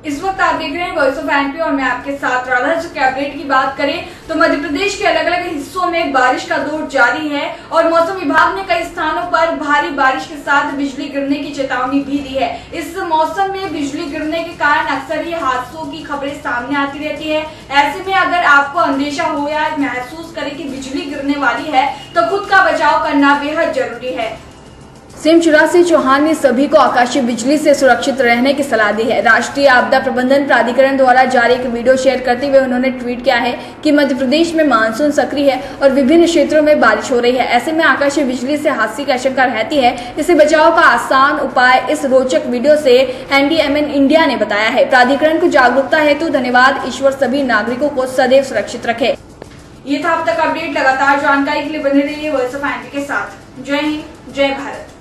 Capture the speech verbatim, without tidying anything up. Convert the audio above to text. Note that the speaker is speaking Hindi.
इस वक्त आप देख रहे हैं वॉइस ऑफ एमपी और मैं आपके साथ राधा। के अपडेट की बात करें तो मध्य प्रदेश के अलग अलग हिस्सों में बारिश का दौर जारी है और मौसम विभाग ने कई स्थानों पर भारी बारिश के साथ बिजली गिरने की चेतावनी भी दी है। इस मौसम में बिजली गिरने के कारण अक्सर ही हादसों की खबरें सामने आती रहती है। ऐसे में अगर आपको अंदेशा हो या महसूस करे कि बिजली गिरने वाली है तो खुद का बचाव करना बेहद जरूरी है। सीएम शिवराज सिंह चौहान ने सभी को आकाशीय बिजली से सुरक्षित रहने की सलाह दी है। राष्ट्रीय आपदा प्रबंधन प्राधिकरण द्वारा जारी एक वीडियो शेयर करते हुए उन्होंने ट्वीट किया है कि मध्य प्रदेश में मानसून सक्रिय है और विभिन्न क्षेत्रों में बारिश हो रही है। ऐसे में आकाशीय बिजली से हादसे की आशंका रहती है। इससे बचाव का आसान उपाय इस रोचक वीडियो से एनडीएमए इंडिया ने बताया है। प्राधिकरण को जागरूकता हेतु धन्यवाद। ईश्वर सभी नागरिकों को सदैव सुरक्षित रखे। ये था अब तक अपडेट। लगातार जानकारी के लिए बने रहिए वॉइस ऑफ एमपी के साथ। जय हिंद, जय भारत।